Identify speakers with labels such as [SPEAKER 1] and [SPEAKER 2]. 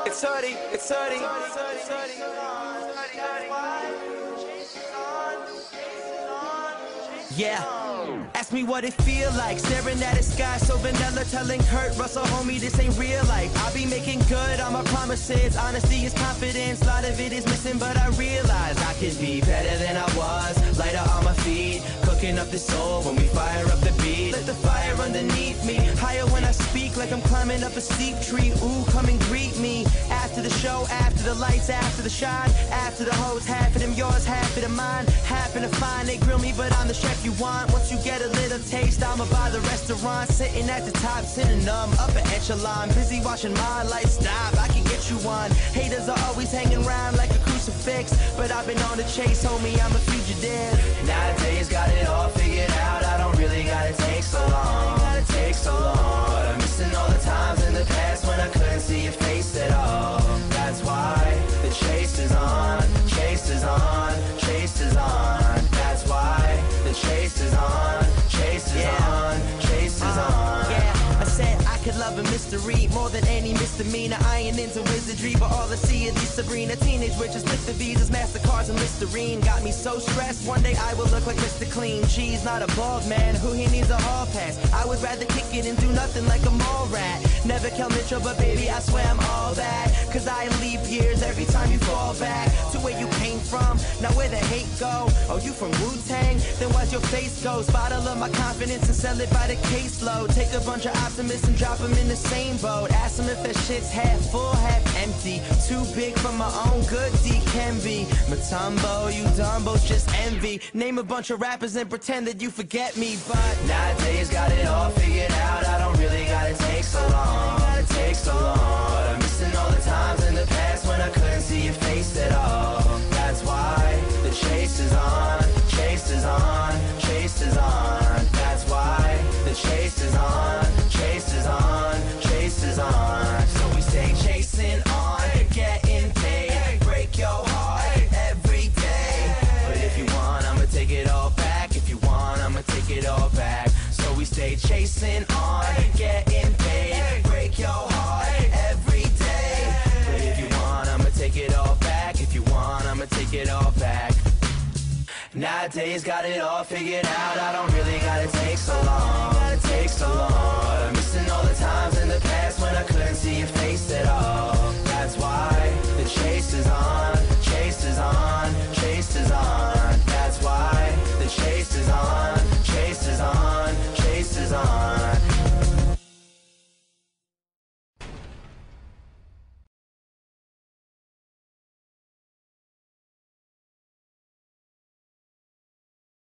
[SPEAKER 1] It's 30, it's 30. Yeah. Ask me what it feel like, staring at a sky so vanilla, telling Kurt Russell, homie, this ain't real life. I be making good on my promises, honesty is confidence, a lot of it is missing, but I realize I could be better than I was, lighter on my feet, cooking up the soul when we fire up the beat. Let the fire underneath me, higher when I speak, like I'm climbing up a steep tree. Ooh, come and greet me, after the show, after the lights, after the shine, after the hoes, half of them yours, half of them mine. Happen to find they grill me, but I'm the chef you want. Once you get a little taste, I'ma buy the restaurant, sitting at the top, sitting upper echelon, busy watching my life stop. I can get you one. Haters are always hanging around like a crucifix, but I've been on the chase, homie, I'm a fugitive. Nowadays got it all figured out, I don't really gotta take so long, but I'm missing all the times in the past when I couldn't see your face at all. That's why the chase is on, chase is on, chase is on. That's why the chase is on, chase is on, chase is on. Yeah, I said I could love a mystery more than any misdemeanor. I ain't into wizardry, but all I see are these Sabrina teenage witches, lift the visas, Mastercards, and Listerine. Got me so stressed, one day I will look like Mr. Clean. She's not a bald man, who he needs a hall pass. I would rather kick it and do nothing like a mall rat. Never Kel Mitchell, but baby, I swear I'm all that. Cause I leap years every time you fall back to where you came from. Now where the hate go? Oh, you from Wu-Tang? Then why's your face go? Bottle of my confidence and sell it by the caseload. Take a bunch of optimists and drop them in the same boat. Ask them if that shit's half full, half empty. Too big for my own good, D can be. Matumbo, you dumbos just envy. Name a bunch of rappers and pretend that you forget me. But nowadays got it all figured out, I don't really gotta take so long, but I'm missing all the times in the past when I couldn't see your face at all. That's why the chase is on, chase is on, chase is on. That's why the chase is on, chase is on, chase is on. So we stay chasing on, getting paid, break your heart every day. But if you want, I'ma take it all back. If you want, I'ma take it all back. So we stay chasing on, getting paid, break your heart every day. But if you want, I'ma take it all back. If you want, I'ma take it all back. Nowadays got it all figured out, I don't really gotta take so long, but I'm missing all the times in the past